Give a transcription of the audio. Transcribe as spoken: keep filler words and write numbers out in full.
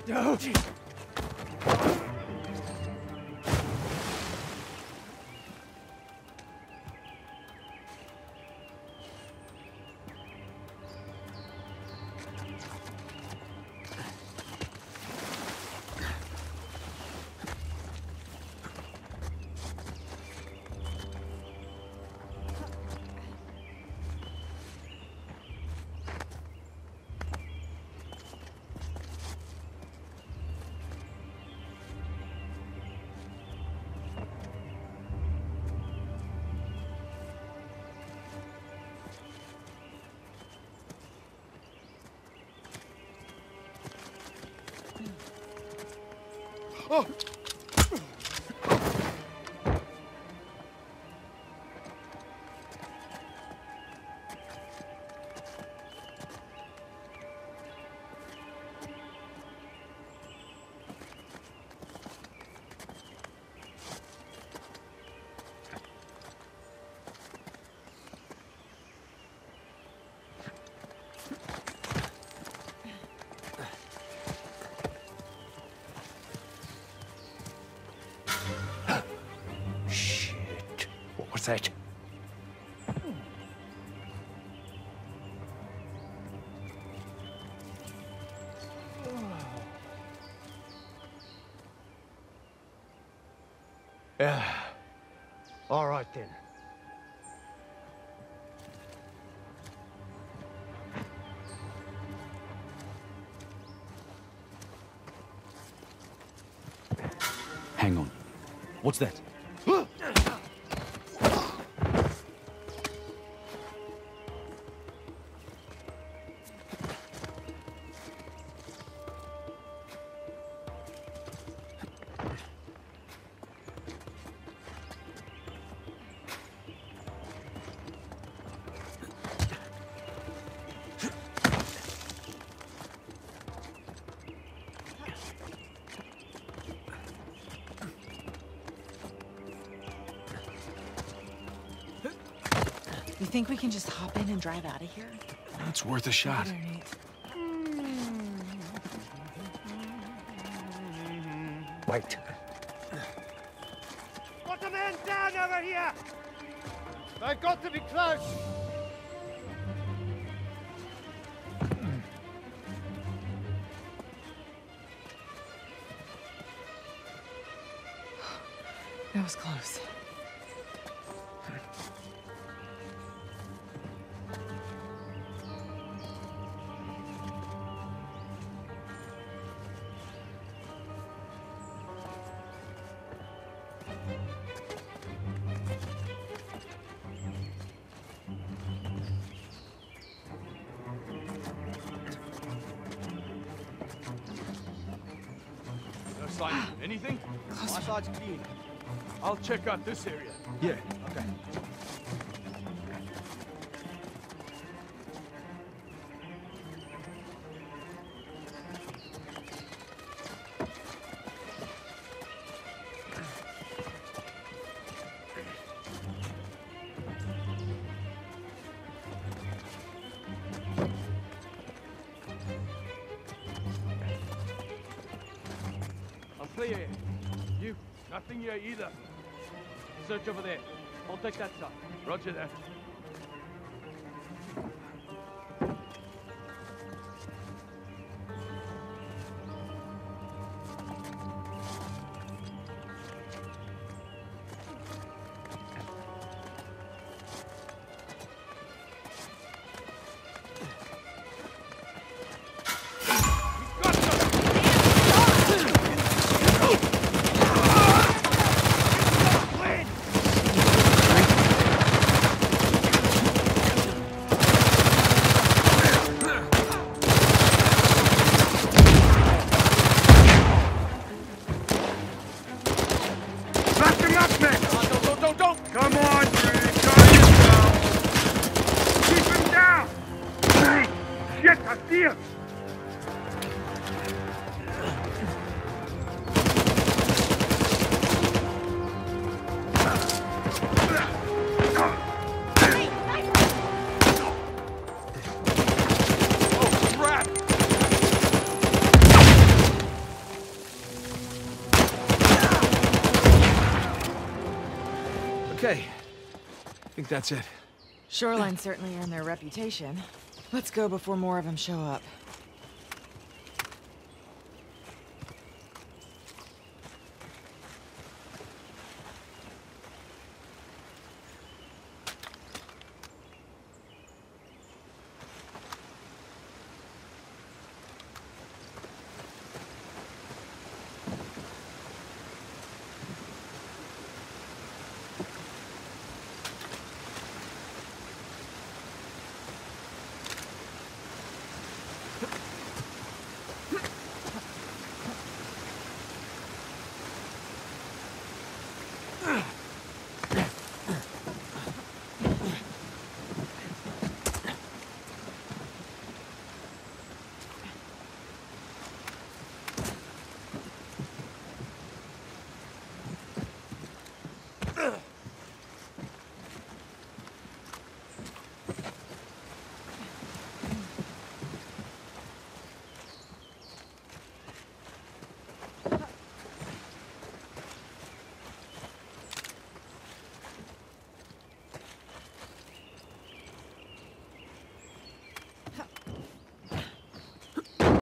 Oh! What's that? Yeah. All right then. Hang on. What's that? You think we can just hop in and drive out of here? It's worth a shot. Wait. Got a man down over here! They've got to be close! That was close. No sign of anything? My side's clean. I'll check out this area. Yeah. Okay. I'm clear here. You, nothing here either. Search over there. I'll take that side. Roger that. Come on, Drake, calm yourself! Keep him down! Hey, shit, I see him! think that's it. Shoreline certainly earned their reputation. Let's go before more of them show up.